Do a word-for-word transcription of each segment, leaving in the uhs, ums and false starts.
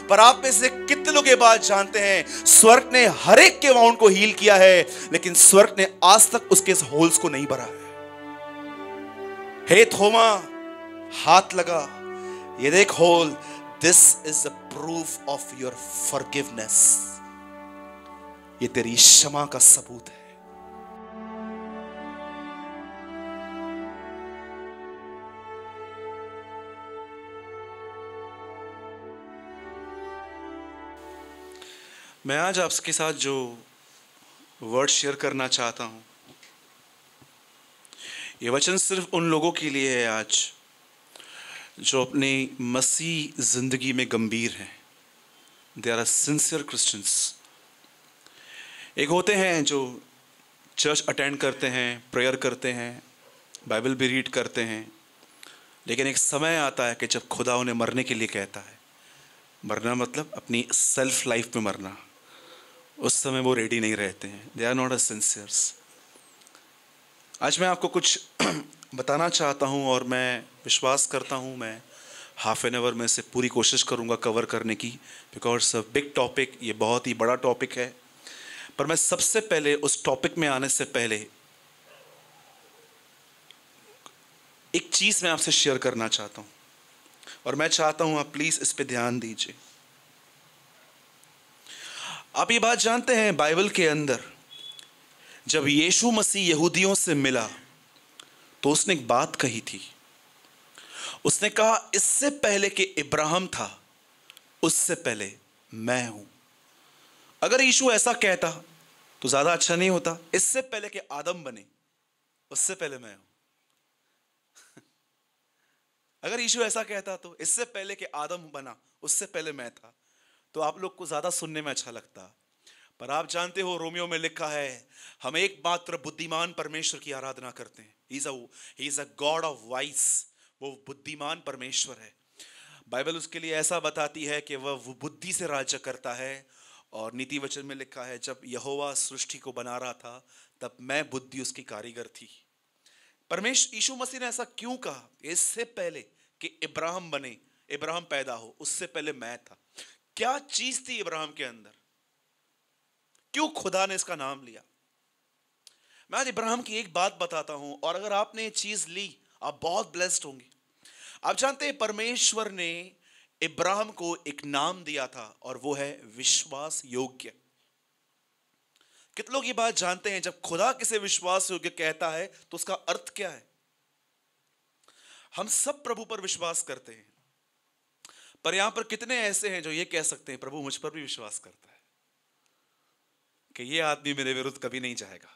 पर आप में से कितने लोग ये बात जानते हैं, स्वर्ग ने हर एक के वाउंड को हील किया है, लेकिन स्वर्ग ने आज तक उसके होल्स को नहीं भरा है। हे थोमा, हाथ लगा, ये देख hole, this is the proof of your forgiveness. ये तेरी क्षमा का सबूत है। मैं आज आपके साथ जो वर्ड शेयर करना चाहता हूं, ये वचन सिर्फ उन लोगों के लिए है आज जो अपनी मसीह जिंदगी में गंभीर हैं। They are sincere Christians. एक होते हैं जो चर्च अटेंड करते हैं, प्रेयर करते हैं, बाइबल भी रीड करते हैं, लेकिन एक समय आता है कि जब खुदा उन्हें मरने के लिए कहता है। मरना मतलब अपनी सेल्फ लाइफ में मरना। उस समय वो रेडी नहीं रहते हैं। They are not a sinceres. आज मैं आपको कुछ बताना चाहता हूं और मैं विश्वास करता हूं मैं हाफ एन आवर में से पूरी कोशिश करूंगा कवर करने की, बिकॉज बिग टॉपिक, ये बहुत ही बड़ा टॉपिक है। पर मैं सबसे पहले उस टॉपिक में आने से पहले एक चीज मैं आपसे शेयर करना चाहता हूं, और मैं चाहता हूं आप प्लीज इस पे ध्यान दीजिए। आप ये बात जानते हैं, बाइबल के अंदर जब यीशु मसीह यहूदियों से मिला तो उसने एक बात कही थी। उसने कहा, इससे पहले कि इब्राहिम था उससे पहले मैं हूं। अगर यीशु ऐसा कहता तो ज्यादा अच्छा नहीं होता? इससे पहले कि आदम बने उससे पहले मैं हूं। अगर यीशु ऐसा कहता तो इससे पहले कि आदम बना उससे पहले मैं था, तो आप लोग को ज्यादा सुनने में अच्छा लगता। पर आप जानते हो, रोमियो में लिखा है, हम एकमात्र बुद्धिमान परमेश्वर की आराधना करते हैं। He is a he is a god of wise. वो बुद्धिमान परमेश्वर है। बाइबल उसके लिए ऐसा बताती है कि वह बुद्धि से राज्य करता है। और नीति वचन में लिखा है, जब यहोवा सृष्टि को बना रहा था तब मैं बुद्धि उसकी कारीगर थी। परमेश्वर यीशु मसीह ने ऐसा क्यों कहा? इससे पहले कि इब्राहिम बने, इब्राहिम पैदा हो, उससे पहले मैं था। क्या चीज थी इब्राहिम के अंदर? क्यों खुदा ने इसका नाम लिया? मैं आज इब्राहिम की एक बात बताता हूं, और अगर आपने ये चीज ली आप बहुत ब्लेस्ड होंगे। आप जानते हैं, परमेश्वर ने इब्राहिम को एक नाम दिया था और वो है विश्वास योग्य। कितने लोग ये बात जानते हैं, जब खुदा किसे विश्वास योग्य कहता है तो उसका अर्थ क्या है? हम सब प्रभु पर विश्वास करते हैं, पर यहां पर कितने ऐसे हैं जो ये कह सकते हैं, प्रभु मुझ पर भी विश्वास करता है कि ये आदमी मेरे विरुद्ध कभी नहीं जाएगा।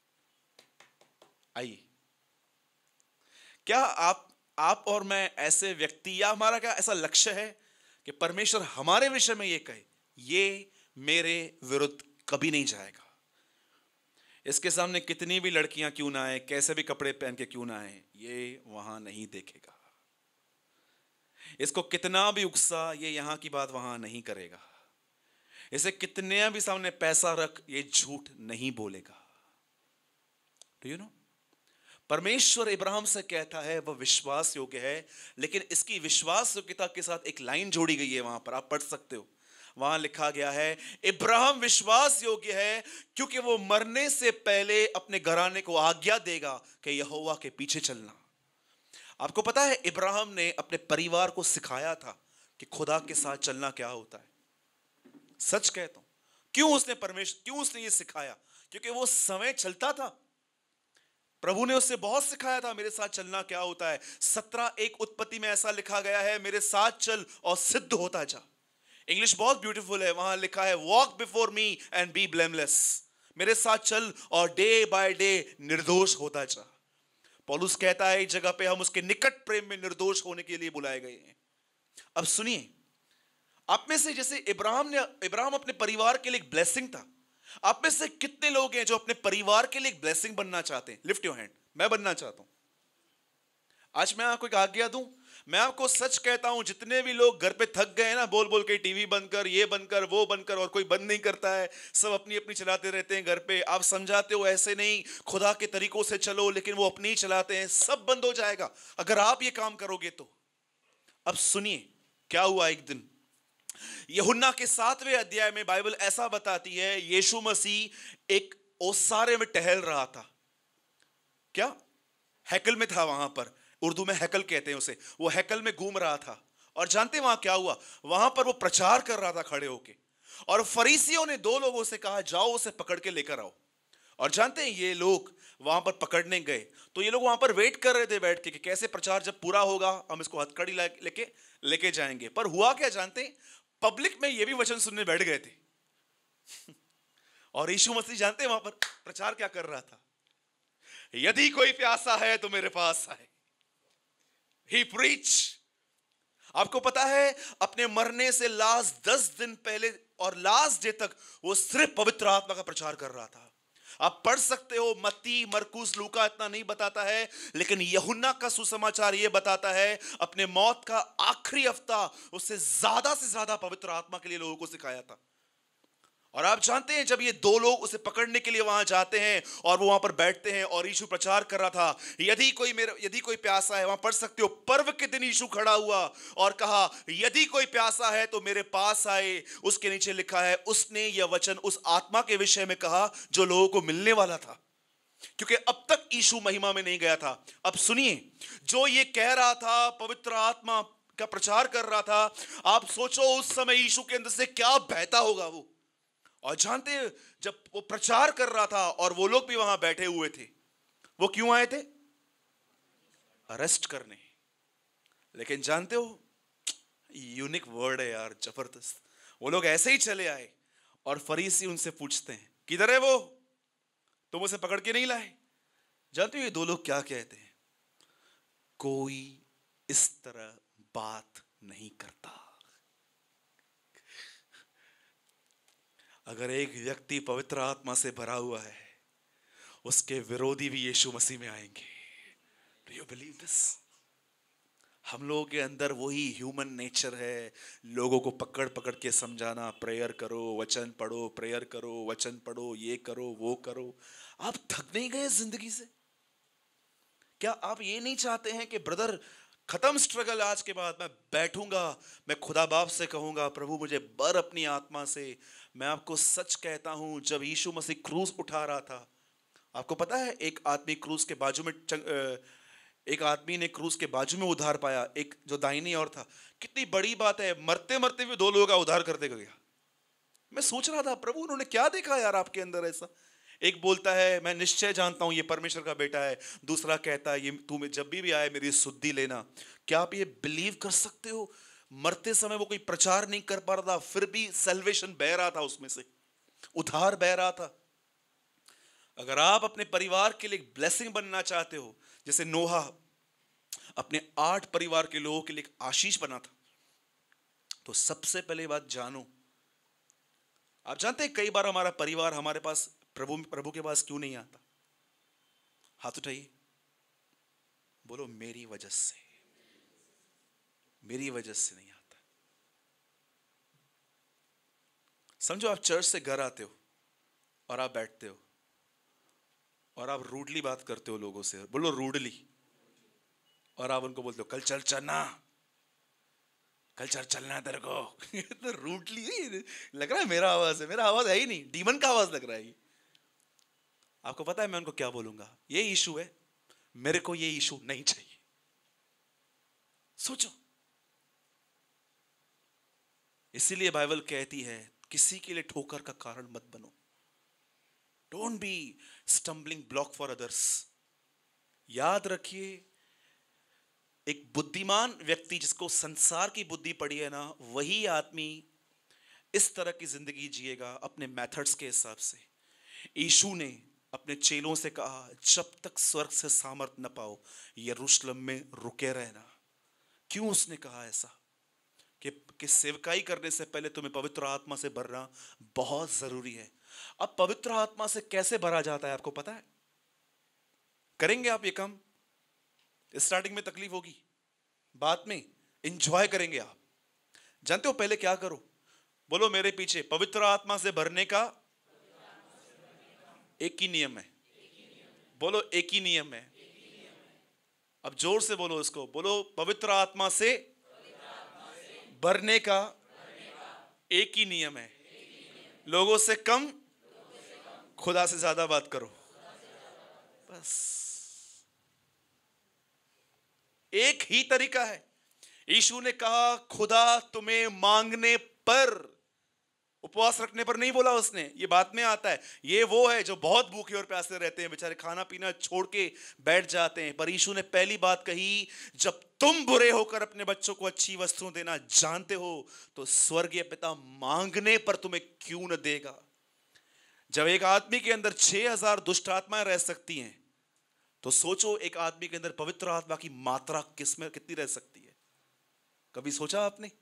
आइए, क्या आप आप और मैं ऐसे व्यक्ति, या हमारा क्या ऐसा लक्ष्य है कि परमेश्वर हमारे विषय में ये कहे, ये मेरे विरुद्ध कभी नहीं जाएगा? इसके सामने कितनी भी लड़कियां क्यों ना आए, कैसे भी कपड़े पहन के क्यों ना आए, ये वहां नहीं देखेगा। इसको कितना भी उकसा, ये यहां की बात वहां नहीं करेगा। इसे कितने भी सामने पैसा रख, ये झूठ नहीं बोलेगा। Do you know? परमेश्वर इब्राहिम से कहता है वह विश्वास योग्य है, लेकिन इसकी विश्वास योग्यता के साथ एक लाइन जोड़ी गई है, वहां पर आप पढ़ सकते हो। वहां लिखा गया है, इब्राहिम विश्वास योग्य है क्योंकि वो मरने से पहले अपने घराने को आज्ञा देगा कि यहोवा के पीछे चलना। आपको पता है, इब्राहिम ने अपने परिवार को सिखाया था कि खुदा के साथ चलना क्या होता है। सच कहता हूं, क्यों उसने परमेश्वर क्यों उसने ये सिखाया? क्योंकि वो समय चलता था। प्रभु ने उससे बहुत सिखाया था मेरे साथ चलना क्या होता है। सत्रह एक उत्पत्ति में ऐसा लिखा गया है, मेरे साथ चल और सिद्ध होता जा। इंग्लिश बहुत ब्यूटीफुल है, वहां लिखा है, walk before me and be blameless. मेरे साथ चल और डे बाय डे निर्दोष होता जा। पौलुस कहता है इस जगह पे, हम उसके निकट प्रेम में निर्दोष होने के लिए बुलाए गए हैं। अब सुनिए, आप में से जैसे इब्राहिम ने इब्राहिम अपने परिवार के लिए एक ब्लेसिंग था, आप में से कितने लोग हैं जो अपने परिवार के लिए एक ब्लेसिंग बनना चाहते हैं? Lift your hand. मैं बनना चाहता हूं। आज मैं आपको एक आज्ञा दूं, मैं आपको सच कहता हूं, जितने भी लोग घर पे थक गए हैं ना, बोल बोल के टीवी बंद कर, ये बंद कर, वो बंद कर, और कोई बंद नहीं करता है, सब अपनी अपनी चलाते रहते हैं घर पे। आप समझाते हो ऐसे नहीं, खुदा के तरीकों से चलो, लेकिन वो अपनी ही चलाते हैं। सब बंद हो जाएगा अगर आप ये काम करोगे तो। अब सुनिए क्या हुआ। एक दिन यूहन्ना के सातवें अध्याय में बाइबल ऐसा बताती है, यीशु मसीह एक ओसारे में टहल रहा था। क्या? हैकल में था, वहां पर उर्दू में हैकल कहते हैं उसे। वो हैकल में घूम रहा था और जानते हैं वहां क्या हुआ? वहां पर वो प्रचार कर रहा था खड़े होके, और फरीसियों ने दो लोगों से कहा जाओ उसे पकड़ के लेकर आओ। और जानते हैं ये लोग वहां पर पकड़ने गए तो ये लोग वहां पर वेट कर रहे थे बैठ के कि कैसे प्रचार जब पूरा होगा हम इसको हथकड़ी लेके लेके जाएंगे। पर हुआ क्या जानते हैं? पब्लिक में ये भी वचन सुनने बैठ गए थे। और यीशु मसीह जानते हैं वहां पर प्रचार क्या कर रहा था? यदि कोई प्यासा है तो मेरे पास आए। He preach। आपको पता है अपने मरने से लास्ट दस दिन पहले और लास्ट डे तक वो सिर्फ पवित्र आत्मा का प्रचार कर रहा था। आप पढ़ सकते हो, मत्ती, मरकुस, लूका इतना नहीं बताता है, लेकिन यूहन्ना का सुसमाचार यह बताता है अपने मौत का आखिरी हफ्ता उससे ज्यादा से ज्यादा पवित्र आत्मा के लिए लोगों को सिखाया था। और आप जानते हैं जब ये दो लोग उसे पकड़ने के लिए वहां जाते हैं और वो वहां पर बैठते हैं और यीशु प्रचार कर रहा था, यदि कोई मेरे यदि कोई प्यासा है, वहां पढ़ सकते हो, पर्व के दिन यीशु खड़ा हुआ और कहा यदि कोई प्यासा है तो मेरे पास आए। उसके नीचे लिखा है उसने यह वचन उस आत्मा के विषय में कहा जो लोगों को मिलने वाला था, क्योंकि अब तक यीशु महिमा में नहीं गया था। अब सुनिए, जो ये कह रहा था पवित्र आत्मा का प्रचार कर रहा था, आप सोचो उस समय यीशु के अंदर से क्या बहता होगा वो। और जानते हैं जब वो प्रचार कर रहा था और वो लोग भी वहां बैठे हुए थे, वो क्यों आए थे? अरेस्ट करने। लेकिन जानते हो, यूनिक वर्ड है यार, जबरदस्त। वो लोग ऐसे ही चले आए और फरीसी उनसे पूछते हैं किधर है वो, तुम उसे पकड़ के नहीं लाए? जानते हो ये दो लोग क्या कहते हैं? कोई इस तरह बात नहीं करता। अगर एक व्यक्ति पवित्र आत्मा से भरा हुआ है, उसके विरोधी भी यीशु मसीह में आएंगे। Do you believe this? हम लोगों के अंदर वही ह्यूमन नेचर है, लोगों को पकड़ पकड़ के समझाना, प्रेयर करो, वचन पढ़ो, प्रेयर करो, वचन पढ़ो, ये करो, वो करो। आप थक नहीं गए जिंदगी से? क्या आप ये नहीं चाहते हैं कि ब्रदर खत्म स्ट्रगल, आज के बाद मैं बैठूंगा, मैं खुदा बाप से कहूंगा प्रभु मुझे बर अपनी आत्मा से। मैं आपको सच कहता हूं, जब यीशु मसीह क्रूस उठा रहा था, आपको पता है एक आदमी क्रूस के बाजू में एक आदमी ने क्रूस के बाजू में उद्धार पाया, एक जो दाहिनी ओर था। कितनी बड़ी बात है, मरते मरते भी दो लोगों का उद्धार करते गया। मैं सोच रहा था प्रभु उन्होंने क्या देखा यार आपके अंदर ऐसा। एक बोलता है मैं निश्चय जानता हूं ये परमेश्वर का बेटा है, दूसरा कहता है ये तू जब भी भी आए मेरी सुद्धि लेना। क्या आप ये बिलीव कर सकते हो? मरते समय वो कोई प्रचार नहीं कर पा रहा था, फिर भी सैल्वेशन बह रहा था, उसमें से उद्धार बह रहा था। अगर आप अपने परिवार के लिए एक ब्लेसिंग बनना चाहते हो, जैसे नोहा अपने आठ परिवार के लोगों के लिए एक आशीष बना था, तो सबसे पहले बात जानो, आप जानते हैं कई बार हमारा परिवार हमारे पास प्रभु प्रभु के पास क्यों नहीं आता? हाथ उठाइए, बोलो मेरी वजह से, मेरी वजह से नहीं आता। समझो आप चर्च से घर आते हो और आप बैठते हो और आप रूडली बात करते हो लोगों से, बोलो रूडली, और आप उनको बोलते हो कल चल चलना, कल चल चलना है तेरे को। तो रूडली लग रहा है मेरा आवाज है, मेरा आवाज है ही नहीं, डीमन का आवाज लग रहा है। आपको पता है मैं उनको क्या बोलूंगा? ये इशू है, मेरे को ये इशू नहीं चाहिए। सोचो, इसीलिए बाइबल कहती है किसी के लिए ठोकर का कारण मत बनो। Don't be stumbling block for others. याद रखिए, एक बुद्धिमान व्यक्ति जिसको संसार की बुद्धि पड़ी है ना, वही आदमी इस तरह की जिंदगी जिएगा अपने मेथड्स के हिसाब से। यीशु ने अपने चेलों से कहा जब तक स्वर्ग से सामर्थ न पाओ यरूशलेम में रुके रहना। क्यों उसने कहा ऐसा? कि, कि सेवकाई करने से पहले तुम्हें पवित्र आत्मा से भरना बहुत जरूरी है। अब पवित्र आत्मा से कैसे भरा जाता है आपको पता है? करेंगे आप ये काम? स्टार्टिंग में तकलीफ होगी, बाद में एंजॉय करेंगे आप। जानते हो पहले क्या करो? बोलो मेरे पीछे, पवित्र आत्मा से भरने का एक ही नियम है। बोलो एक ही नियम है। अब जोर से बोलो इसको, बोलो पवित्र आत्मा से भरने का एक ही नियम है, लोगों से कम, खुदा से ज्यादा बात करो। बस एक ही तरीका है। यीशु ने कहा खुदा तुम्हें मांगने पर, उपवास रखने पर नहीं बोला उसने, ये बात में आता है। ये वो है जो बहुत भूखे और प्यासे रहते हैं, बेचारे खाना पीना छोड़ के बैठ जाते हैं। पर यीशु ने पहली बात कही, जब तुम बुरे होकर अपने बच्चों को अच्छी वस्तुएं देना जानते हो तो स्वर्गीय पिता मांगने पर तुम्हें क्यों न देगा। जब एक आदमी के अंदर छह हजार दुष्ट आत्माएं रह सकती हैं, तो सोचो एक आदमी के अंदर पवित्र आत्मा की मात्रा किसमें कितनी रह सकती है। कभी सोचा आपने?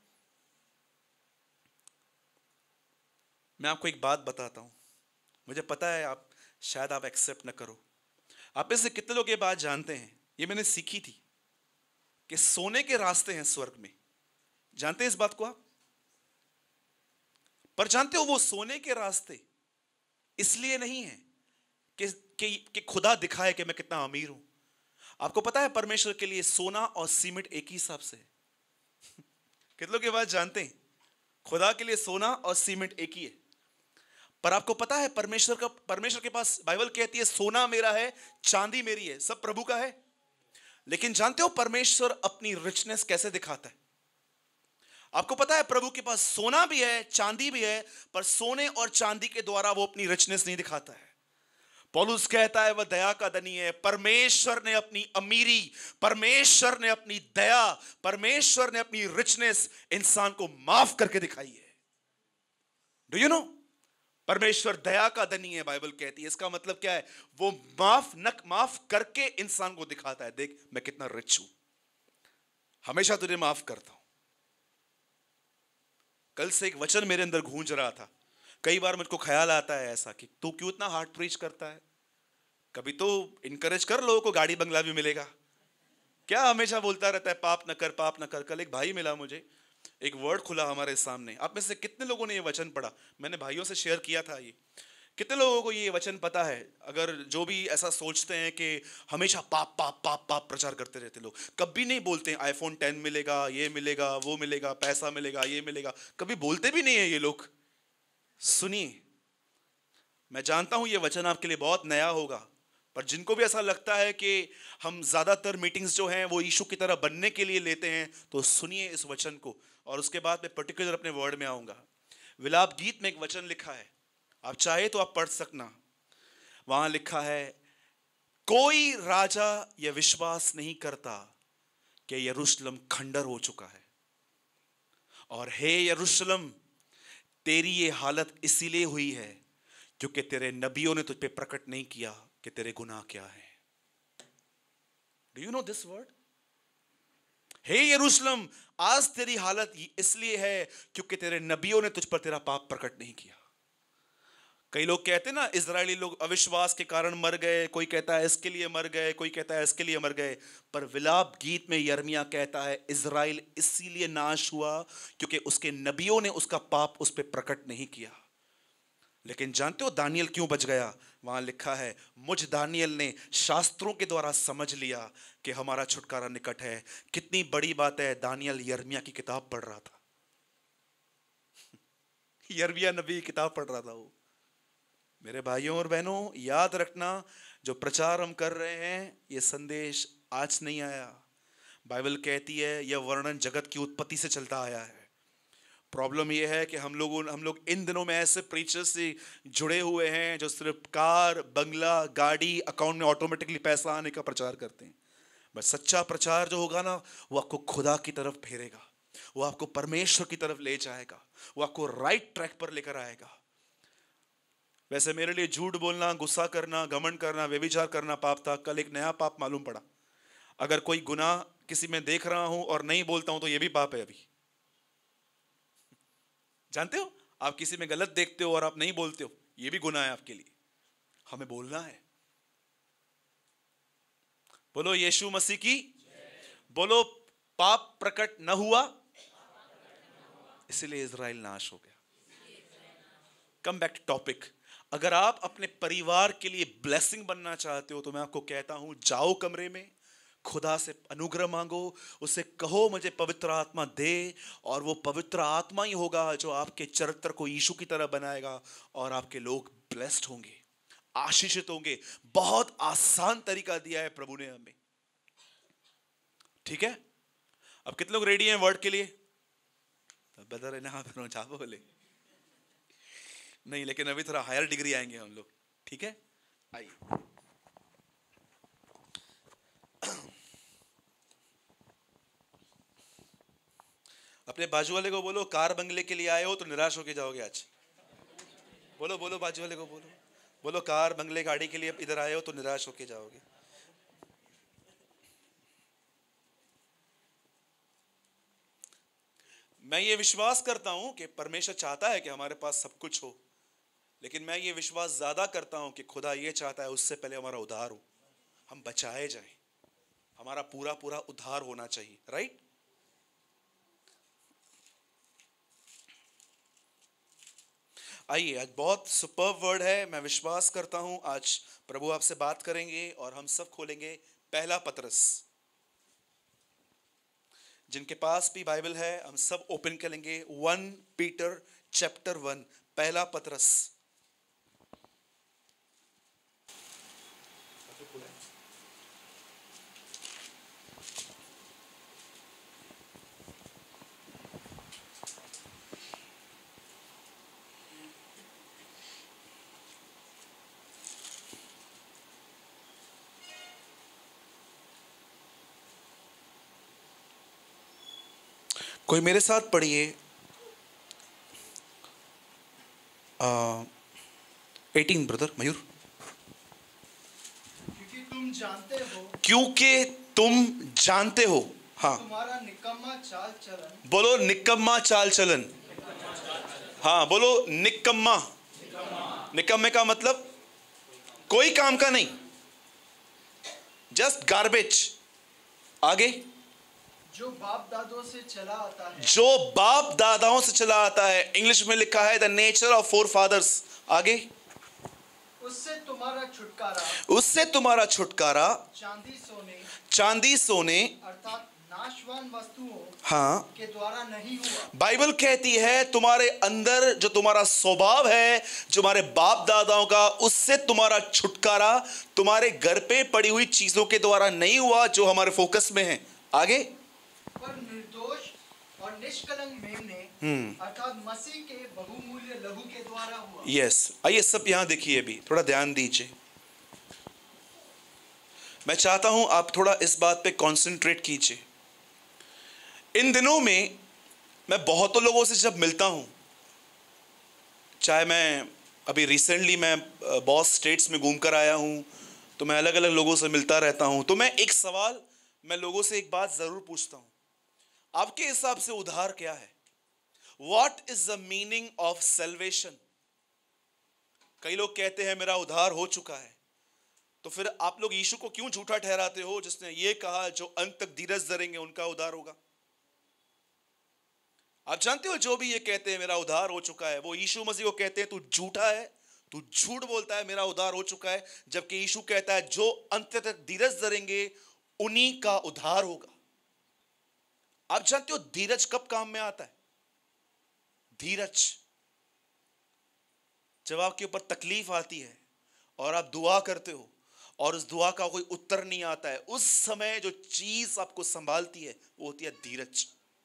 मैं आपको एक बात बताता हूं, मुझे पता है आप शायद आप एक्सेप्ट न करो। आप में से कितने लोग ये बात जानते हैं, ये मैंने सीखी थी, कि सोने के रास्ते हैं स्वर्ग में। जानते हैं इस बात को आप? पर जानते हो वो सोने के रास्ते इसलिए नहीं है कि, कि, कि खुदा दिखाए कि मैं कितना अमीर हूं। आपको पता है परमेश्वर के लिए सोना और सीमेंट एक ही हिसाब से है। कितने लोग ये बात जानते हैं? खुदा के लिए सोना और सीमेंट एक ही है। पर आपको पता है परमेश्वर का, परमेश्वर के पास बाइबल कहती है सोना मेरा है, चांदी मेरी है, सब प्रभु का है। लेकिन जानते हो परमेश्वर अपनी रिचनेस कैसे दिखाता है? आपको पता है प्रभु के पास सोना भी है, चांदी भी है, पर सोने और चांदी के द्वारा वो अपनी रिचनेस नहीं दिखाता है। पौलुस कहता है वह दया का धनी है। परमेश्वर ने अपनी अमीरी, परमेश्वर ने अपनी दया, परमेश्वर ने अपनी रिचनेस इंसान को माफ करके दिखाई है। Do you know? परमेश्वर दया का धनी है, बाइबल कहती है। इसका मतलब क्या है? वो माफ न माफ करके इंसान को दिखाता है, देख मैं कितना रिच हूं, हमेशा तुझे माफ करता हूं। कल से एक वचन मेरे अंदर गूंज रहा था। कई बार मुझको ख्याल आता है ऐसा कि तू क्यों इतना हार्ड प्रीच करता है, कभी तो इनकरेज कर, लोगों को गाड़ी बंगला भी मिलेगा, क्या हमेशा बोलता रहता है पाप न कर, पाप न कर। कल एक भाई मिला मुझे, एक वर्ड खुला हमारे सामने। आप में से कितने लोगों ने ये वचन पढ़ा? मैंने भाइयों से शेयर किया था ये। कितने लोगों को ये वचन पता है? अगर जो भी ऐसा सोचते हैं कि हमेशा पाप पाप पाप पाप प्रचार करते रहते लोग, कभी नहीं बोलते हैं आईफोन टेन मिलेगा, ये मिलेगा, वो मिलेगा, पैसा मिलेगा, ये मिलेगा, कभी बोलते भी नहीं है ये लोग। सुनिए, मैं जानता हूं ये वचन आपके लिए बहुत नया होगा, पर जिनको भी ऐसा लगता है कि हम ज्यादातर मीटिंग्स जो हैं वो यीशु की तरह बनने के लिए लेते हैं, तो सुनिए इस वचन को। और उसके बाद मैं पर्टिकुलर अपने वर्ड में आऊंगा। विलाप गीत में एक वचन लिखा है, आप चाहे तो आप पढ़ सकना। वहां लिखा है, कोई राजा यह विश्वास नहीं करता कि यरूशलेम खंडर हो चुका है, और हे यरूशलेम तेरी ये हालत इसीलिए हुई है क्योंकि तेरे नबियों ने तुझ पे प्रकट नहीं किया कि तेरे गुनाह क्या है। Do you know this word? हे यरूशलेम, आज तेरी हालत इसलिए है क्योंकि तेरे नबियों ने तुझ पर तेरा पाप प्रकट नहीं किया। कई लोग कहते हैं ना, इजरायली लोग अविश्वास के कारण मर गए, कोई कहता है इसके लिए मर गए, कोई कहता है इसके लिए मर गए। पर विलाप गीत में यिर्मयाह कहता है इजराइल इसीलिए नाश हुआ क्योंकि उसके नबियों ने उसका पाप उस पर प्रकट नहीं किया। लेकिन जानते हो दानियल क्यों बच गया? वहां लिखा है, मुझ दानियल ने शास्त्रों के द्वारा समझ लिया कि हमारा छुटकारा निकट है। कितनी बड़ी बात है, दानियल यिर्मयाह की किताब पढ़ रहा था। यिर्मयाह नबी की किताब पढ़ रहा था वो। मेरे भाइयों और बहनों, याद रखना, जो प्रचार हम कर रहे हैं ये संदेश आज नहीं आया। बाइबल कहती है यह वर्णन जगत की उत्पत्ति से चलता आया है। प्रॉब्लम यह है कि हम लोगों हम लोग इन दिनों में ऐसे प्रीचर्स से जुड़े हुए हैं जो सिर्फ कार, बंगला, गाड़ी, अकाउंट में ऑटोमेटिकली पैसा आने का प्रचार करते हैं। बस सच्चा प्रचार जो होगा ना, वो आपको खुदा की तरफ फेरेगा, वो आपको परमेश्वर की तरफ ले जाएगा, वो आपको राइट ट्रैक पर लेकर आएगा। वैसे मेरे लिए झूठ बोलना, गुस्सा करना, घमंड करना, व्यभिचार करना पाप था। कल एक नया पाप मालूम पड़ा। अगर कोई गुनाह किसी में देख रहा हूं और नहीं बोलता हूं तो यह भी पाप है। अभी जानते हो, आप किसी में गलत देखते हो और आप नहीं बोलते हो, यह भी गुनाह है आपके लिए। हमें बोलना है। बोलो यीशु मसीह की। बोलो पाप प्रकट न हुआ इसलिए इजराइल नाश हो गया। Come back to topic. अगर आप अपने परिवार के लिए ब्लेसिंग बनना चाहते हो तो मैं आपको कहता हूं, जाओ कमरे में, खुदा से अनुग्रह मांगो, उसे कहो मुझे पवित्र आत्मा दे, और वो पवित्र आत्मा ही होगा जो आपके चरित्र को यीशु की तरह बनाएगा और आपके लोग ब्लेस्ड होंगे, आशीषित होंगे। बहुत आसान तरीका दिया है प्रभु ने हमें। ठीक है, अब कितने लोग रेडी हैं वर्ड के लिए? बता रहे ना, फिर बोले नहीं, लेकिन अभी थोड़ा हायर डिग्री आएंगे हम लोग। ठीक है, आइए। अपने बाजू वाले को बोलो, कार बंगले के लिए आए हो तो निराश होके जाओगे आज। बोलो बोलो, बाजू वाले को बोलो, बोलो कार बंगले गाड़ी के लिए इधर आए हो तो निराश होके जाओगे। मैं ये विश्वास करता हूं कि परमेश्वर चाहता है कि हमारे पास सब कुछ हो, लेकिन मैं ये विश्वास ज्यादा करता हूं कि खुदा ये चाहता है उससे पहले हमारा उद्धार हो, हम बचाए जाएं, हमारा पूरा पूरा उद्धार होना चाहिए। राइट? आइए, आज बहुत सुपर वर्ड है। मैं विश्वास करता हूं आज प्रभु आपसे बात करेंगे और हम सब खोलेंगे पहला पतरस। जिनके पास भी बाइबल है हम सब ओपन करेंगे वन पीटर चैप्टर वन, पहला पतरस। कोई मेरे साथ पढ़िए एटीन, ब्रदर मयूर। क्योंकि तुम जानते हो क्योंकि तुम जानते हो, हाँ तुम्हारा निकम्मा चाल चलन। बोलो निकम्मा चाल चलन। हाँ बोलो निकम्मा। निकम्मे का मतलब कोई काम का नहीं, जस्ट गार्बेज। आगे, जो बाप दादों से चला आता है। जो बाप दादाओं से चला आता है, इंग्लिश में लिखा है the nature of forefathers. आगे, उससे तुम्हारा छुटकारा, उससे तुम्हारा छुटकारा चांदी सोने चांदी सोने अर्थात नाशवान वस्तुओं हाँ के द्वारा नहीं हुआ। बाइबल कहती है तुम्हारे अंदर जो तुम्हारा स्वभाव है, जो हमारे बाप दादाओं का, उससे तुम्हारा छुटकारा तुम्हारे घर पे पड़ी हुई चीजों के द्वारा नहीं हुआ जो हमारे फोकस में है। आगे, पर निर्दोष और निष्कलंक मेमने अर्थात मसीह के बहुमूल्य लहू के द्वारा हुआ। Yes yes. आइए सब यहां देखिए, अभी थोड़ा ध्यान दीजिए। मैं चाहता हूं आप थोड़ा इस बात पे कंसंट्रेट कीजिए। इन दिनों में मैं बहुतों लोगों से जब मिलता हूं, चाहे मैं अभी रिसेंटली मैं बहुत स्टेट्स में घूमकर आया हूं, तो मैं अलग अलग लोगों से मिलता रहता हूं, तो मैं एक सवाल, मैं लोगों से एक बात जरूर पूछता हूं, आपके हिसाब से उद्धार क्या है? What is the meaning of salvation? कई लोग कहते हैं मेरा उद्धार हो चुका है, तो फिर आप लोग यीशु को क्यों झूठा ठहराते हो जिसने ये कहा जो अंत तक धीरज धरेंगे उनका उद्धार होगा? आप जानते हो जो भी ये कहते हैं मेरा उद्धार हो चुका है, वो यीशु मसीह को कहते हैं तू झूठा है, तू झूठ बोलता है, मेरा उद्धार हो चुका है, जबकि यीशु कहता है जो अंत तक धीरज धरेंगे उन्हीं का उद्धार होगा। आप जानते हो धीरज कब काम में आता है? धीरज जब आपके ऊपर तकलीफ आती है और आप दुआ करते हो और उस दुआ का कोई उत्तर नहीं आता है, उस समय जो चीज आपको संभालती है वो होती है धीरज।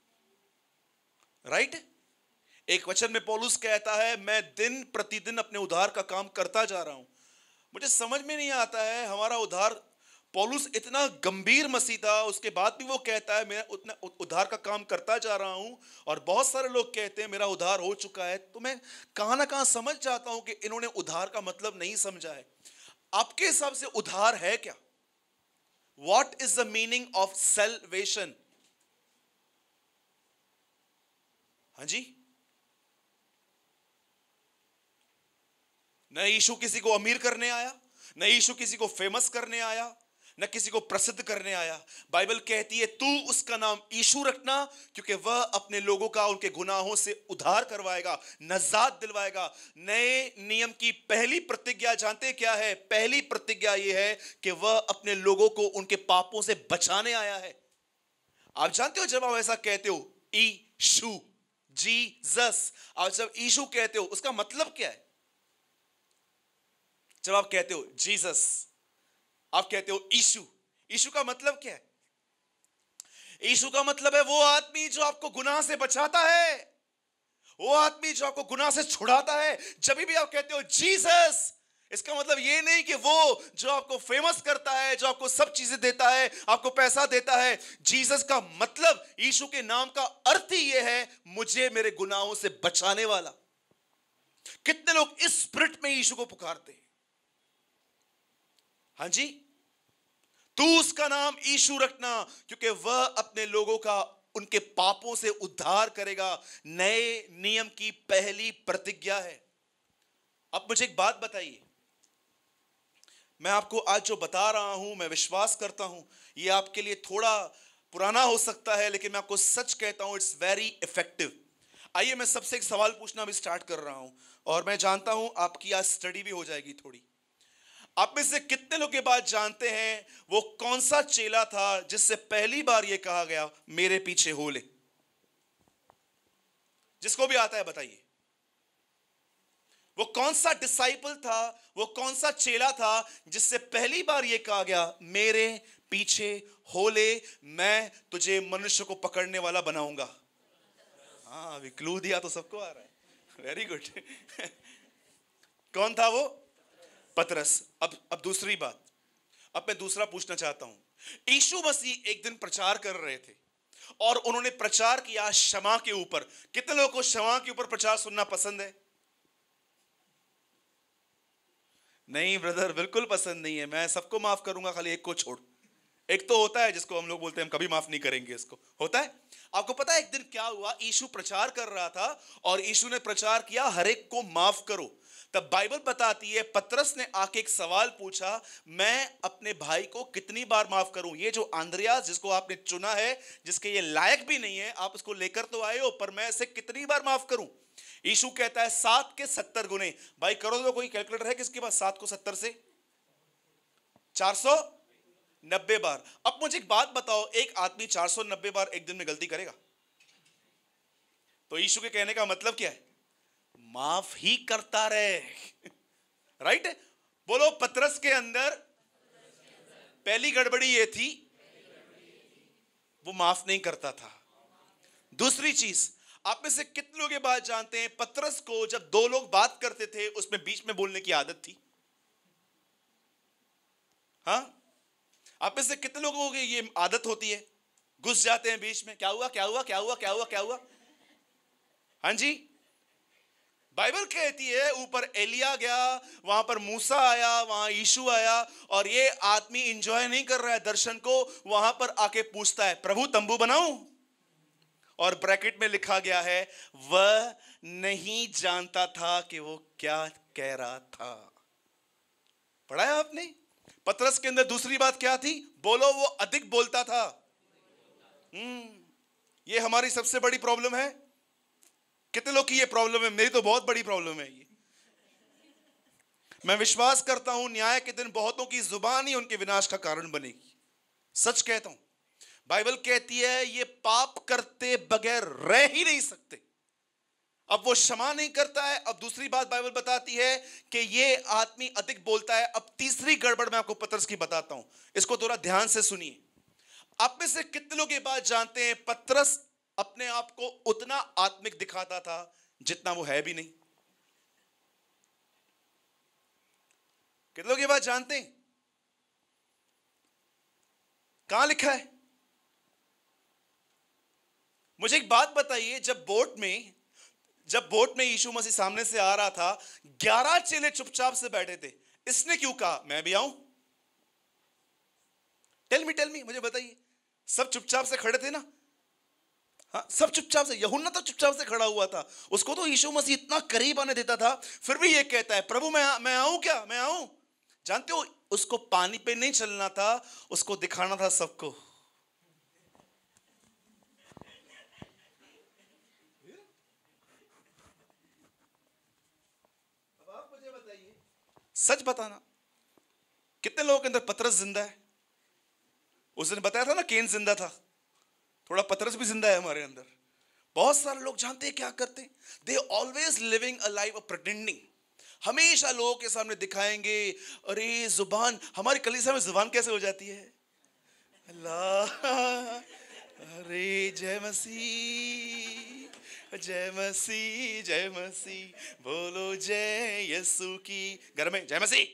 राइट? एक वचन में पौलुस कहता है मैं दिन प्रतिदिन अपने उद्धार का काम करता जा रहा हूं। मुझे समझ में नहीं आता है हमारा उद्धार, पौलुस इतना गंभीर मसीह था, उसके बाद भी वो कहता है मैं उतना उद्धार का काम करता जा रहा हूं, और बहुत सारे लोग कहते हैं मेरा उद्धार हो चुका है। तो मैं कहां ना कहां समझ जाता हूं कि इन्होंने उद्धार का मतलब नहीं समझा है। आपके हिसाब से उद्धार है क्या? What is the meaning of salvation? हाँ जी, न यीशु किसी को अमीर करने आया, न यीशु किसी को फेमस करने आया, न किसी को प्रसिद्ध करने आया। बाइबल कहती है तू उसका नाम यीशु रखना, क्योंकि वह अपने लोगों का उनके गुनाहों से उद्धार करवाएगा, नजात दिलवाएगा। नए नियम की पहली प्रतिज्ञा जानते क्या है? पहली प्रतिज्ञा यह है कि वह अपने लोगों को उनके पापों से बचाने आया है। आप जानते हो जब आप ऐसा कहते हो यीशु, जीसस, आप जब यीशु कहते हो उसका मतलब क्या है? जब आप कहते हो जीसस, आप कहते हो यीशु, यीशु का मतलब क्या है? यीशु का मतलब है वो आदमी जो आपको गुनाह से बचाता है, वो आदमी जो आपको गुनाह से छुड़ाता है। जब भी आप कहते हो जीसस, इसका मतलब ये नहीं कि वो जो आपको फेमस करता है, जो आपको सब चीजें देता है, आपको पैसा देता है। जीसस का मतलब, यीशु के नाम का अर्थ ही ये है मुझे मेरे गुनाहों से बचाने वाला। कितने लोग इस स्पिरिट में यीशु को पुकारते हैं? हाँ जी, तू उसका नाम यीशु रखना, क्योंकि वह अपने लोगों का उनके पापों से उद्धार करेगा। नए नियम की पहली प्रतिज्ञा है। अब मुझे एक बात बताइए, मैं आपको आज जो बता रहा हूं, मैं विश्वास करता हूं ये आपके लिए थोड़ा पुराना हो सकता है, लेकिन मैं आपको सच कहता हूं इट्स वेरी इफेक्टिव। आइए मैं सबसे एक सवाल पूछना भी स्टार्ट कर रहा हूं, और मैं जानता हूं आपकी आज स्टडी भी हो जाएगी थोड़ी। आप में से कितने लोग ये बात जानते हैं वो कौन सा चेला था जिससे पहली बार ये कहा गया मेरे पीछे हो ले? जिसको भी आता है बताइए। वो कौन सा डिसाइपल था, वो कौन सा चेला था जिससे पहली बार ये कहा गया मेरे पीछे हो ले, मैं तुझे मनुष्य को पकड़ने वाला बनाऊंगा? हाँ, अभी क्लू दिया तो सबको आ रहा है। Very good. कौन था वो? पतरस। अब अब दूसरी बात, अब मैं दूसरा पूछना चाहता हूं। यीशु मसीह एक दिन प्रचार कर रहे थे और उन्होंने प्रचार किया क्षमा के ऊपर। कितने लोगों को क्षमा के ऊपर प्रचार सुनना पसंद है? नहीं ब्रदर, बिल्कुल पसंद नहीं है। मैं सबको माफ करूंगा, खाली एक को छोड़। एक तो होता है जिसको हम लोग बोलते हैं हम कभी माफ नहीं करेंगे, इसको होता है। आपको पता है एक दिन क्या हुआ? यीशु प्रचार कर रहा था और यीशु ने प्रचार किया हर एक को माफ करो। तब बाइबल बताती है पतरस ने आके एक सवाल पूछा, मैं अपने भाई को कितनी बार माफ करूं? ये जो आंद्रियास जिसको आपने चुना है, जिसके ये लायक भी नहीं है, आप उसको लेकर तो आए हो, पर मैं इसे कितनी बार माफ करूं? यीशु कहता है सात के सत्तर गुने। भाई करो तो, कोई कैलकुलेटर है किसके पास? सात को सत्तर से चार सौ नब्बे बार। अब मुझे एक बात बताओ, एक आदमी चार सौ नब्बे बार एक दिन में गलती करेगा? तो यीशु के कहने का मतलब क्या है? माफ ही करता रहे। राइट? बोलो, पतरस के अंदर पहली गड़बड़ी ये थी, वो माफ नहीं करता था। दूसरी चीज, आप में से कितने लोग ये बात जानते हैं पतरस को जब दो लोग बात करते थे उसमें बीच में बोलने की आदत थी? हाँ, आप में से कितने लोगों की ये आदत होती है? घुस जाते हैं बीच में, क्या हुआ क्या हुआ क्या हुआ क्या हुआ क्या हुआ? हाँ जी, बाइबल कहती है ऊपर एलिया गया, वहां पर मूसा आया, वहां यीशु आया, और ये आदमी एंजॉय नहीं कर रहा है दर्शन को, वहां पर आके पूछता है प्रभु तंबू बनाऊं? और ब्रैकेट में लिखा गया है वह नहीं जानता था कि वो क्या कह रहा था। पढ़ा है आपने? पतरस के अंदर दूसरी बात क्या थी? बोलो, वो अधिक बोलता था। हम्म ये हमारी सबसे बड़ी प्रॉब्लम है। कितने लोग की ये प्रॉब्लम है? मेरी तो बहुत बड़ी प्रॉब्लम है ये। मैं विश्वास करता हूं न्याय के दिन बहुतों की जुबान ही उनके विनाश का कारण बनेगी। सच कहता हूं, बाइबल कहती है ये पाप करते बगैर रह ही नहीं सकते। अब वो क्षमा नहीं करता है। अब दूसरी बात बाइबल बताती है कि ये आदमी अधिक बोलता है। अब तीसरी गड़बड़ मैं आपको पतरस की बताता हूं, इसको थोड़ा ध्यान से सुनिए। आप में से कितने लोग ये बात जानते हैं पतरस अपने आप को उतना आत्मिक दिखाता था जितना वो है भी नहीं? कितने लोग ये बात जानते हैं? कहां लिखा है? मुझे एक बात बताइए, जब बोट में जब बोट में यीशु मसीह सामने से आ रहा था, ग्यारह चेले चुपचाप से बैठे थे, इसने क्यों कहा मैं भी आऊं? टेल मी टेल मी मुझे बताइए। सब चुपचाप से खड़े थे ना? हाँ, सब चुपचाप से। यूहन्ना तो चुपचाप से खड़ा हुआ था, उसको तो यीशु मसीह इतना करीब आने देता था, फिर भी ये कहता है प्रभु मैं मैं आऊं क्या? मैं आऊं? जानते हो उसको पानी पे नहीं चलना था, उसको दिखाना था सबको। अब आप मुझे बताइए, सच बताना, कितने लोगों के अंदर पतरस जिंदा है? उस दिन बताया था ना, केन जिंदा था, थोड़ा पतरस भी जिंदा है हमारे अंदर। बहुत सारे लोग जानते हैं क्या करते हैं, they always living a life of pretending. हमेशा लोगों के सामने दिखाएंगे, अरे जुबान, हमारी कलीसिया में जुबान कैसे हो जाती है, अल्लाह, अरे जय मसीह, जय मसीह, जय मसीह, बोलो जय यीशु की, घर में जय मसीह।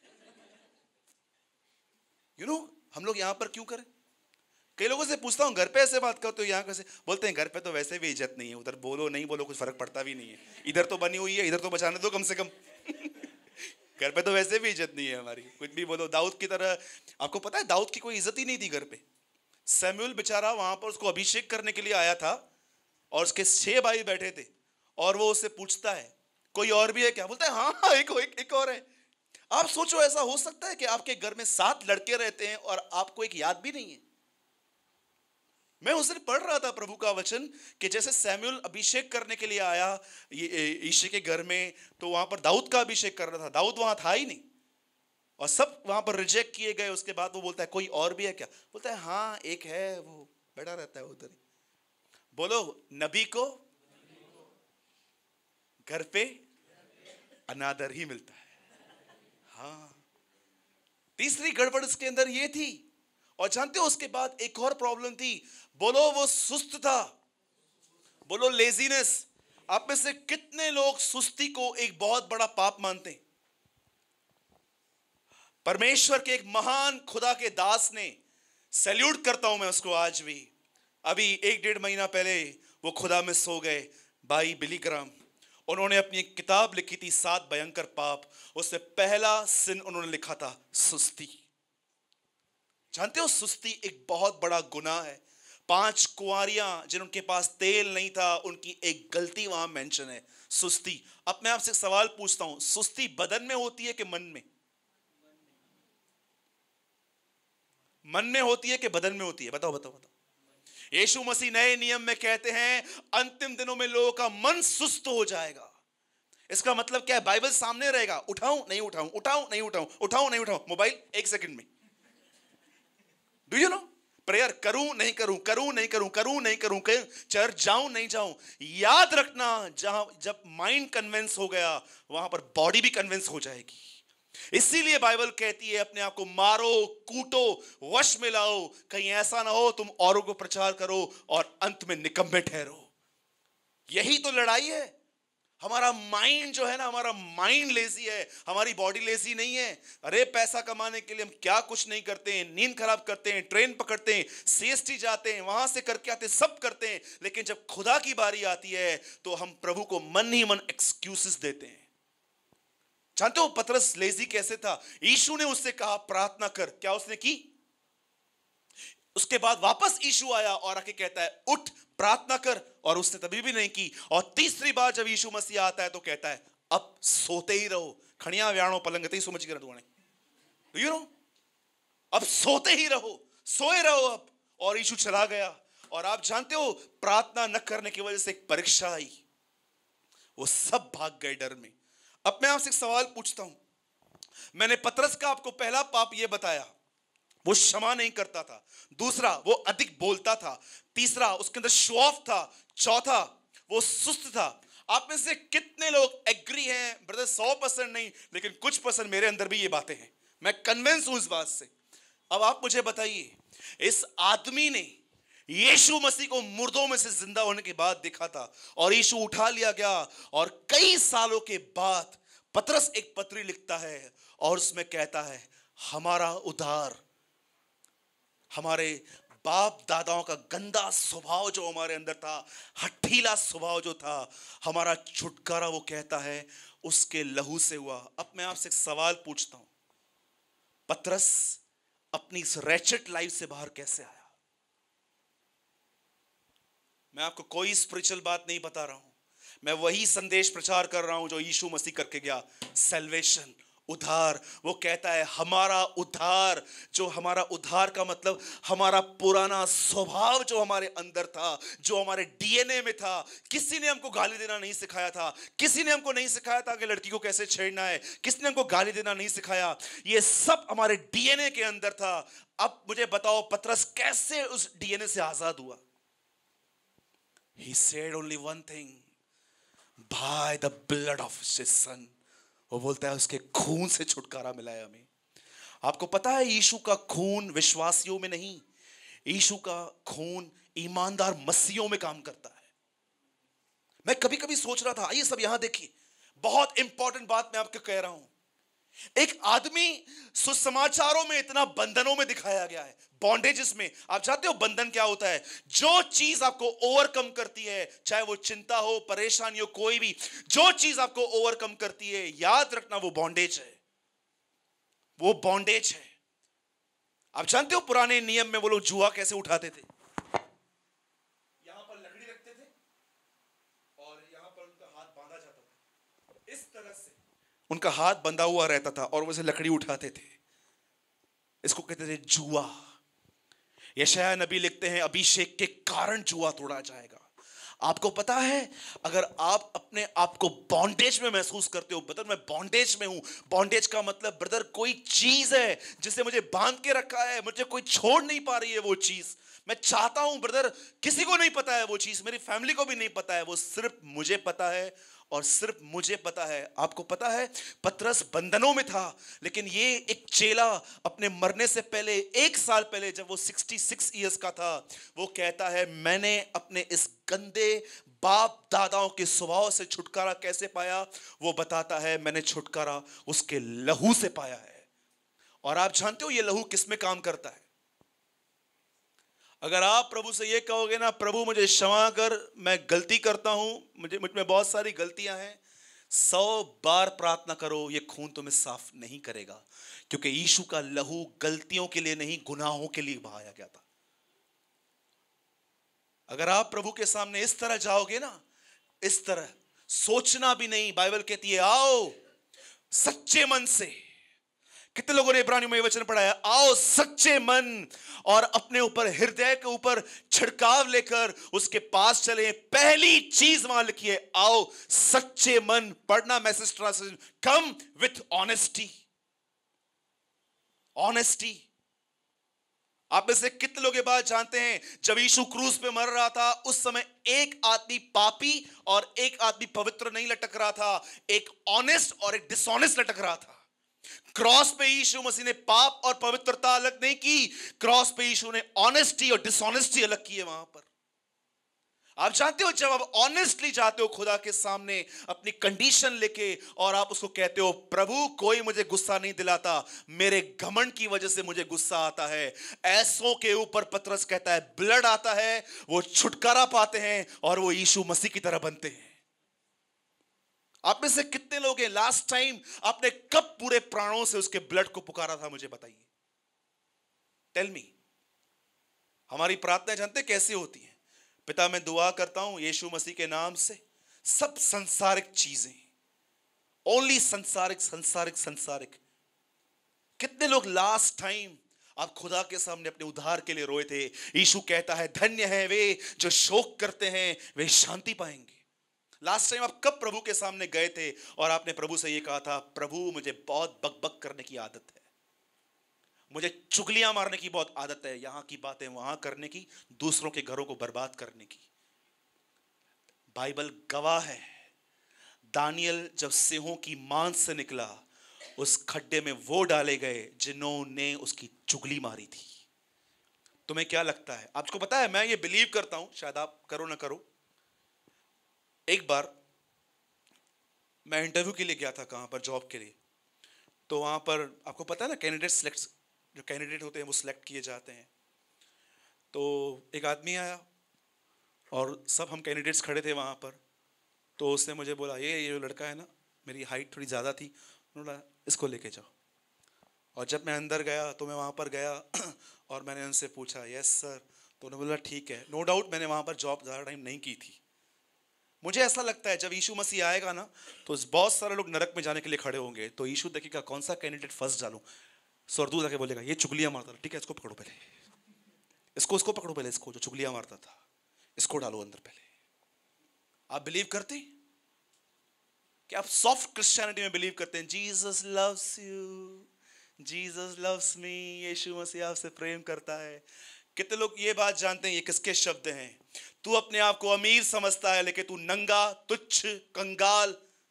यू नो हम लोग यहां पर क्यों करें? कई लोगों से पूछता हूं, घर पे ऐसे बात करते हो, यहाँ कैसे? बोलते हैं घर पे तो वैसे भी इज्जत नहीं है, उधर बोलो नहीं बोलो कुछ फर्क पड़ता भी नहीं है, इधर तो बनी हुई है, इधर तो बचाने दो कम से कम। घर पे तो वैसे भी इज्जत नहीं है हमारी, कुछ भी बोलो। दाऊद की तरह, आपको पता है दाऊद की कोई इज्जत ही नहीं थी घर पे। सैमुअल बेचारा वहां पर उसको अभिषेक करने के लिए आया था, और उसके छह भाई बैठे थे, और वो उससे पूछता है कोई और भी है क्या? बोलता है हाँ हाँ एक, एक, एक और है। आप सोचो, ऐसा हो सकता है कि आपके घर में सात लड़के रहते हैं और आपको एक याद भी नहीं है? मैं उस दिन पढ़ रहा था प्रभु का वचन कि जैसे सैमुअल अभिषेक करने के लिए आया ये यिशै के घर में, तो वहां पर दाऊद का अभिषेक कर रहा था, दाऊद वहां था ही नहीं, और सब वहां पर रिजेक्ट किए गए। उसके बाद वो बोलता है कोई और भी है क्या? बोलता है हाँ एक है, वो बैठा रहता है उधर ही। बोलो, नबी को घर पे अनादर ही मिलता है। हाँ, तीसरी गड़बड़ इसके अंदर ये थी। और जानते हो उसके बाद एक और प्रॉब्लम थी, बोलो वो सुस्त था, बोलो लेजीनेस। आप में से कितने लोग सुस्ती को एक बहुत बड़ा पाप मानते हैं? परमेश्वर के एक महान खुदा के दास ने, सैल्यूट करता हूं मैं उसको आज भी, अभी एक डेढ़ महीना पहले वो खुदा में सो गए, भाई बिली ग्राहम। उन्होंने अपनी एक किताब लिखी थी, सात भयंकर पाप। उससे पहला सिन उन्होंने लिखा था सुस्ती। जानते हो सुस्ती एक बहुत बड़ा गुनाह है। पांच कुंवारियां जिनके पास तेल नहीं था, उनकी एक गलती वहां मेंशन है, सुस्ती। अब मैं आपसे सवाल पूछता हूं, सुस्ती बदन में होती है कि मन में? मन में होती है कि बदन में होती है? बताओ बताओ बताओ। यीशु मसीह नए नियम में कहते हैं अंतिम दिनों में लोगों का मन सुस्त हो जाएगा। इसका मतलब क्या है? बाइबल सामने रहेगा, उठाऊं नहीं उठाऊं, उठाऊं नहीं उठाऊं, उठाऊं नहीं उठाऊं, मोबाइल एक सेकंड में। डू यू नो, प्रेयर करूं नहीं करूं, करूं नहीं करूं, करूं नहीं करूं, चर्च जाऊं नहीं जाऊं। याद रखना, जहां जब माइंड कन्विंस हो गया, वहां पर बॉडी भी कन्विंस हो जाएगी। इसीलिए बाइबल कहती है अपने आप को मारो, कूटो, वश में लाओ, कहीं ऐसा ना हो तुम औरों को प्रचार करो और अंत में निकम्मे ठहरो। यही तो लड़ाई है। हमारा माइंड जो है ना, हमारा माइंड लेजी है, हमारी बॉडी लेजी नहीं है। अरे पैसा कमाने के लिए हम क्या कुछ नहीं करते हैं, नींद खराब करते हैं, ट्रेन पकड़ते हैं, सीएसटी जाते हैं, वहां से करके आते हैं, सब करते हैं, लेकिन जब खुदा की बारी आती है तो हम प्रभु को मन ही मन एक्सक्यूजेस देते हैं। जानते हो पतरस लेजी कैसे था? यीशु ने उससे कहा प्रार्थना कर, क्या उसने की? उसके बाद वापस यीशु आया और आके कहता है उठ प्रार्थना कर, और उसने तभी भी नहीं की। और तीसरी बार जब यीशु मसीह आता है तो कहता है अब सोते ही रहो, खड़िया व्याणो पलंगते ही समझ कर दुआने, यू नो, अब सोते ही रहो, सोए रहो अब। और यीशु चला गया। और आप जानते हो प्रार्थना न करने की वजह से एक परीक्षा आई, वो सब भाग गए डर में। अब मैं आपसे एक सवाल पूछता हूं, मैंने पतरस का आपको पहला पाप यह बताया, वो क्षमा नहीं करता था। दूसरा, वो अधिक बोलता था। तीसरा, उसके अंदर शो ऑफ था। चौथा, वो सुस्त था। आप में से कितने लोग एग्री हैं? ब्रदर सौ परसेंट नहीं, लेकिन कुछ परसेंट मेरे अंदर भी ये बातें हैं, मैं कन्विंस हूं इस बात से। अब आप मुझे बताइए, इस आदमी ने यीशु मसीह को मुर्दों में से जिंदा होने के बाद देखा था, और यीशु उठा लिया गया, और कई सालों के बाद पतरस एक पत्री लिखता है और उसमें कहता है हमारा उद्धार, हमारे बाप दादाओं का गंदा स्वभाव जो हमारे अंदर था, हठीला स्वभाव जो था, हमारा छुटकारा, वो कहता है उसके लहू से हुआ। अब मैं आपसे एक सवाल पूछता हूं, पतरस अपनी इस रैचेट लाइफ से बाहर कैसे आया? मैं आपको कोई स्पिरिचुअल बात नहीं बता रहा हूं, मैं वही संदेश प्रचार कर रहा हूं जो यीशु मसीह करके गया, सैल्वेशन, उद्धार। वो कहता है हमारा उद्धार, जो हमारा उद्धार का मतलब हमारा पुराना स्वभाव जो हमारे अंदर था, जो हमारे डीएनए में था। किसी ने हमको गाली देना नहीं सिखाया था, किसी ने हमको नहीं सिखाया था कि लड़की को कैसे छेड़ना है, किसी ने हमको गाली देना नहीं सिखाया। ये सब हमारे डीएनए के अंदर था। अब मुझे बताओ पतरस कैसे उस डीएनए से आजाद हुआ? He said only one thing, by the blood of his son। वो बोलता है उसके खून से छुटकारा मिला है हमें। आपको पता है यीशु का खून विश्वासियों में नहीं, यीशु का खून ईमानदार मसीहों में काम करता है। मैं कभी कभी सोच रहा था, आइए सब यहां देखिए, बहुत इंपॉर्टेंट बात मैं आपको कह रहा हूं। एक आदमी सुसमाचारों में इतना बंधनों में दिखाया गया है, बॉन्डेजेस में। आप जानते हो बंधन क्या होता है? जो चीज आपको ओवरकम करती है, चाहे वो चिंता हो, परेशानी हो, कोई भी जो चीज आपको ओवरकम करती है, याद रखना वो बॉन्डेज है, वो बॉन्डेज है। आप जानते हो पुराने नियम में वो लोग जुआ कैसे उठाते थे? यहां पर लकड़ी रखते थे और यहां पर उनका हाथ बांधा जाता था, इस तरह से उनका हाथ बंधा हुआ रहता था और वैसे लकड़ी उठाते थे। इसको कहते थे जुआ। यशायाह नबी लिखते हैं अभिषेक के कारण जुआ तोड़ा जाएगा। आपको पता है, अगर आप अपने आप को बॉन्डेज में महसूस करते हो, ब्रदर मैं बॉन्डेज में हूं। बॉन्डेज का मतलब ब्रदर कोई चीज है जिसे मुझे बांध के रखा है, मुझे कोई छोड़ नहीं पा रही है वो चीज। मैं चाहता हूं ब्रदर, किसी को नहीं पता है वो चीज, मेरी फैमिली को भी नहीं पता है, वो सिर्फ मुझे पता है और सिर्फ मुझे पता है। आपको पता है पतरस बंधनों में था, लेकिन ये एक चेला अपने मरने से पहले, एक साल पहले जब वो छियासठ इयर्स का था, वो कहता है मैंने अपने इस गंदे बाप दादाओं के स्वभाव से छुटकारा कैसे पाया? वो बताता है मैंने छुटकारा उसके लहू से पाया है। और आप जानते हो ये लहू किस में काम करता है? अगर आप प्रभु से ये कहोगे ना, प्रभु मुझे क्षमा कर, मैं गलती करता हूं, मुझे मुझ में बहुत सारी गलतियां हैं, सौ बार प्रार्थना करो, ये खून तुम्हें साफ नहीं करेगा। क्योंकि यीशु का लहू गलतियों के लिए नहीं, गुनाहों के लिए बहाया गया था। अगर आप प्रभु के सामने इस तरह जाओगे ना, इस तरह सोचना भी नहीं, बाइबल कहती है आओ सच्चे मन से। कितने लोगों ने इब्रानियों में वचन पढ़ा है? आओ सच्चे मन और अपने ऊपर, हृदय के ऊपर छिड़काव लेकर उसके पास चले। पहली चीज वहां लिखी है आओ सच्चे मन। पढ़ना message translation, come with honesty. Honesty. आप में से कितने लोग ये बात जानते हैं, जब यीशु क्रूस पे मर रहा था उस समय एक आदमी पापी और एक आदमी पवित्र नहीं लटक रहा था, एक ऑनेस्ट और एक डिसऑनेस्ट लटक रहा था। क्रॉस पे यीशु मसीह ने पाप और पवित्रता अलग नहीं की, क्रॉस पे यीशु ने ऑनेस्टी और डिसऑनेस्टी अलग की है वहां पर। आप जानते हो जब आप ऑनेस्टली जाते हो खुदा के सामने अपनी कंडीशन लेके, और आप उसको कहते हो प्रभु कोई मुझे गुस्सा नहीं दिलाता, मेरे घमंड की वजह से मुझे गुस्सा आता है, ऐसों के ऊपर पतरस कहता है ब्लड आता है, वो छुटकारा पाते हैं और वो यीशु मसीह की तरह बनते हैं। आप में से कितने लोग हैं लास्ट टाइम आपने कब पूरे प्राणों से उसके ब्लड को पुकारा था? मुझे बताइए, टेल मी। हमारी प्रार्थना जानते कैसे होती है? पिता मैं दुआ करता हूं यीशु मसीह के नाम से, सब संसारिक चीजें, ओनली संसारिक संसारिक संसारिक। कितने लोग लास्ट टाइम आप खुदा के सामने अपने उद्धार के लिए रोए थे? यीशु कहता है धन्य है वे जो शोक करते हैं, वे शांति पाएंगे। लास्ट टाइम आप कब प्रभु के सामने गए थे और आपने प्रभु से ये कहा था प्रभु मुझे बहुत बकबक करने की आदत है, मुझे चुगलियां मारने की बहुत आदत है, यहां की बातें वहां करने की, दूसरों के घरों को बर्बाद करने की। बाइबल गवाह है, दानियल जब सिंहों की मांस से निकला, उस खड्डे में वो डाले गए जिन्होंने उसकी चुगली मारी थी। तुम्हें क्या लगता है? आपको पता है मैं ये बिलीव करता हूं, शायद आप करो ना करो। एक बार मैं इंटरव्यू के लिए गया था, कहां पर, जॉब के लिए। तो वहां पर आपको पता है ना कैंडिडेट सिलेक्ट, जो कैंडिडेट होते हैं वो सिलेक्ट किए जाते हैं। तो एक आदमी आया और सब हम कैंडिडेट्स खड़े थे वहाँ पर। तो उसने मुझे बोला ये ये लड़का है ना, मेरी हाइट थोड़ी ज़्यादा थी, उन्होंने इसको लेके जाओ। और जब मैं अंदर गया तो मैं वहाँ पर गया और मैंने उनसे पूछा यस सर, तो उन्होंने बोला ठीक है। नो डाउट मैंने वहाँ पर जॉब ज़्यादा टाइम नहीं की थी, मुझे ऐसा लगता है जब यीशु मसीह आएगा ना तो बहुत सारे लोग नरक में जाने के लिए खड़े होंगे, तो यीशु देखेगा कौन सा कैंडिडेट फर्स्ट डालूं। स्वर्गदूत आके बोलेगा ये चुगलियां मारता था, ठीक है इसको पकड़ो पहले, इसको इसको पकड़ो पहले, इसको जो चुगलियां मारता था इसको डालो अंदर पहले। आप बिलीव करते हैं कि आप सॉफ्ट क्रिश्चियनिटी में बिलीव करते हैं? Jesus loves you, Jesus loves me, यीशु मसीह आपसे प्रेम करता है। कितने लोग ये बात जानते हैं ये किसके शब्द हैं? तू अपने आप को अमीर समझता है लेकिन तू नंगा, तुच्छ, कंगाल।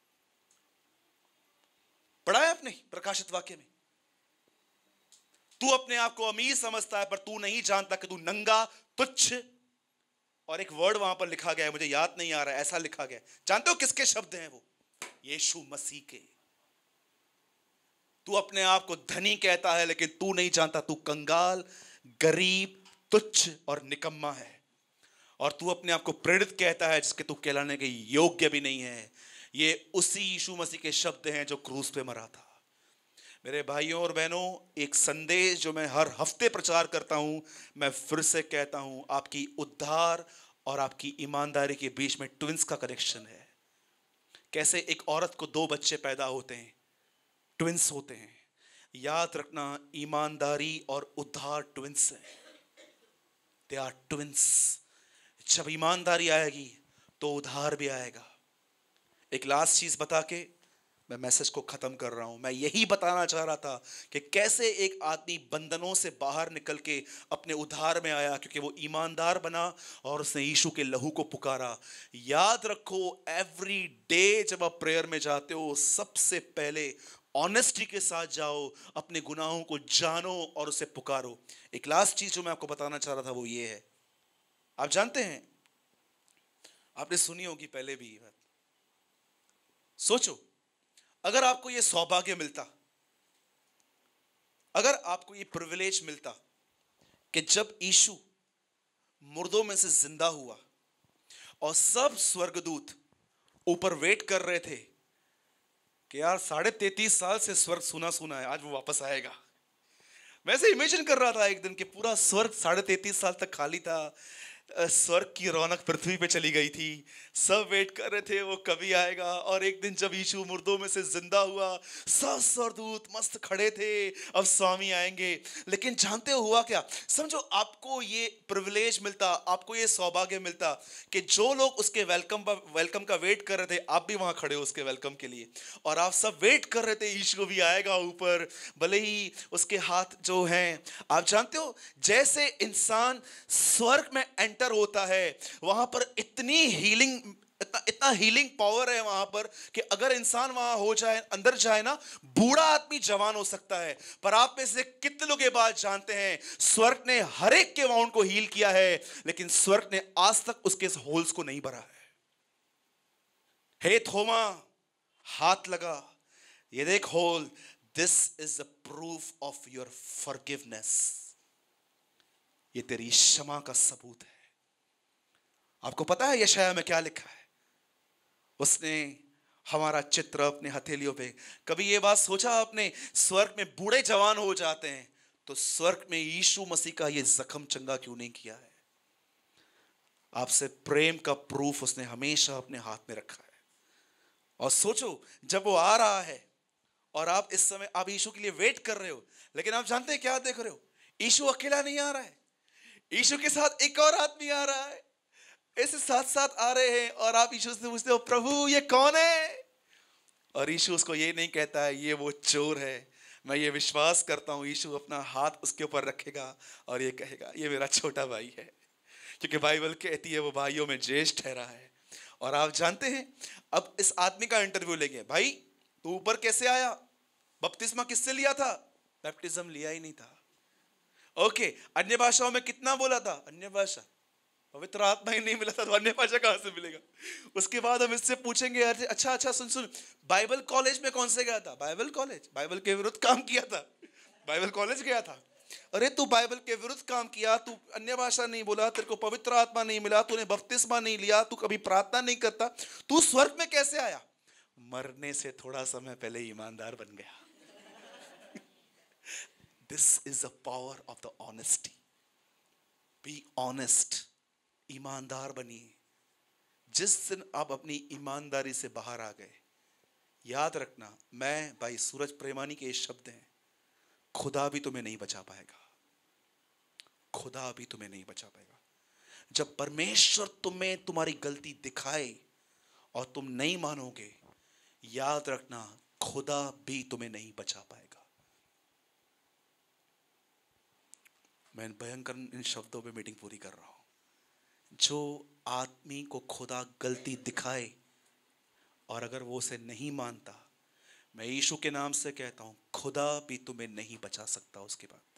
पढ़ा है आपने प्रकाशित वाक्य में? तू अपने आप को अमीर समझता है पर तू नहीं जानता कि तू नंगा, तुच्छ, और एक वर्ड वहां पर लिखा गया है, मुझे याद नहीं आ रहा है, ऐसा लिखा गया। जानते हो किसके शब्द हैं वो? यीशु मसीह के। तू अपने आप को धनी कहता है लेकिन तू नहीं जानता तू कंगाल, गरीब, तुच्छ और निकम्मा है। और तू अपने आप को प्रेरित कहता है जिसके तू कहलाने के योग्य भी नहीं है। ये उसी यीशु मसीह के शब्द हैं जो क्रूस पे मरा था। मेरे भाइयों और बहनों, एक संदेश जो मैं हर हफ्ते प्रचार करता हूं, मैं फिर से कहता हूं, आपकी उद्धार और आपकी ईमानदारी के बीच में ट्विंस का कनेक्शन है। कैसे एक औरत को दो बच्चे पैदा होते हैं, ट्विंस होते हैं। याद रखना, ईमानदारी और उद्धार ट्विंस है, दे आर ट्विंस। जब ईमानदारी आएगी तो उद्धार भी आएगा। एक लास्ट चीज बता के मैं मैसेज को खत्म कर रहा हूं। मैं यही बताना चाह रहा था कि कैसे एक आदमी बंधनों से बाहर निकल के अपने उद्धार में आया, क्योंकि वो ईमानदार बना और उसने यीशु के लहू को पुकारा। याद रखो, एवरी डे जब आप प्रेयर में जाते हो, सबसे पहले ऑनेस्टी के साथ जाओ, अपने गुनाहों को जानो और उसे पुकारो। एक लास्ट चीज जो मैं आपको बताना चाह रहा था वो ये है, आप जानते हैं, आपने सुनी होगी पहले भी बात। सोचो, अगर आपको यह सौभाग्य मिलता, अगर आपको यह प्रिविलेज मिलता कि जब यीशु मुर्दों में से जिंदा हुआ और सब स्वर्गदूत ऊपर वेट कर रहे थे कि यार साढ़े तैतीस साल से स्वर्ग सुना सुना है, आज वो वापस आएगा। मैं ऐसे इमेजिन कर रहा था एक दिन कि पूरा स्वर्ग साढ़े तैतीस साल तक खाली था, स्वर्ग की रौनक पृथ्वी पे चली गई थी, सब वेट कर रहे थे वो कभी आएगा। और एक दिन जब यीशु मुर्दों में से जिंदा हुआ, सब स्वर्गदूत मस्त खड़े थे, अब स्वामी आएंगे। लेकिन जानते हो हुआ क्या? समझो, आपको ये प्रिविलेज मिलता, आपको ये सौभाग्य मिलता कि जो लोग उसके वेलकम वेलकम का वेट कर रहे थे, आप भी वहां खड़े हो उसके वेलकम के लिए, और आप सब वेट कर रहे थे यीशु भी आएगा ऊपर, भले ही उसके हाथ जो हैं। आप जानते हो, जैसे इंसान स्वर्ग में एंटर होता है, वहां पर इतनी हीलिंग, इतना इतना हीलिंग पावर है वहां पर कि अगर इंसान वहां हो जाए, अंदर जाए ना, बूढ़ा आदमी जवान हो सकता है। पर आप में से कितने लोग ये बात जानते हैं, स्वर्ग ने हर एक के वाउंड को हील किया है, लेकिन स्वर्ग ने आज तक उसके होल्स को नहीं भरा है। हे थोमा, हाथ लगा, ये देख hole, this is the proof of your forgiveness, ये तेरी क्षमा का सबूत है। आपको पता है यशाया में क्या लिखा है? उसने हमारा चित्र अपने हथेलियों पे, कभी ये बात सोचा आपने, स्वर्ग में बूढ़े जवान हो जाते हैं तो स्वर्ग में यीशु मसीह का ये जख्म चंगा क्यों नहीं किया है? आपसे प्रेम का प्रूफ उसने हमेशा अपने हाथ में रखा है। और सोचो, जब वो आ रहा है और आप इस समय आप यीशु के लिए वेट कर रहे हो, लेकिन आप जानते हैं क्या देख रहे हो? यीशु अकेला नहीं आ रहा है, यीशु के साथ एक और आदमी आ रहा है। ऐसे साथ साथ आ रहे हैं और आप यीशु से पूछते हो, प्रभु ये कौन है? और यीशु उसको ये नहीं कहता है ये वो चोर है। मैं ये विश्वास करता हूँ यीशु अपना हाथ उसके ऊपर रखेगा और ये कहेगा ये मेरा छोटा भाई है, क्योंकि बाइबल कहती है वो भाइयों में ज्येष्ठ ठहरा है। और आप जानते हैं, अब इस आदमी का इंटरव्यू लेंगे, भाई तू ऊपर कैसे आया? बपतिस्मा किससे लिया था? बैप्टिज्म लिया ही नहीं था। ओके, अन्य भाषाओं में कितना बोला था? अन्य भाषा, पवित्र आत्मा ही नहीं मिला था तो अन्य भाषा कहां से मिलेगा? उसके बाद हम इससे पूछेंगे, अच्छा अच्छा सुन सुन, बाइबल कॉलेज में कौन से गया था? बाइबल कॉलेज, बाइबल के विरुद्ध काम किया था, बाइबल कॉलेज गया था। अरे तू बाइबल के विरुद्ध काम किया, तू अन्य भाषा नहीं बोला, तेरे को पवित्र आत्मा नहीं मिला, तूने बपतिस्मा नहीं लिया, तू कभी प्रार्थना नहीं करता, तू स्वर्ग में कैसे आया? मरने से थोड़ा समय पहले ईमानदार बन गया। This is the power of the honesty. Be honest. ईमानदार बनिए, जिस दिन आप अपनी ईमानदारी से बाहर आ गए, याद रखना, मैं भाई सूरज प्रेमानी के ये शब्द हैं, खुदा भी तुम्हें नहीं बचा पाएगा। खुदा भी तुम्हें नहीं बचा पाएगा। जब परमेश्वर तुम्हें तुम्हारी गलती दिखाए और तुम नहीं मानोगे, याद रखना खुदा भी तुम्हें नहीं बचा पाएगा। मैं भयंकर इन शब्दों पे मीटिंग पूरी कर रहा हूं। जो आदमी को खुदा गलती दिखाए और अगर वो उसे नहीं मानता, मैं यीशु के नाम से कहता हूं, खुदा भी तुम्हें नहीं बचा सकता उसके बाद।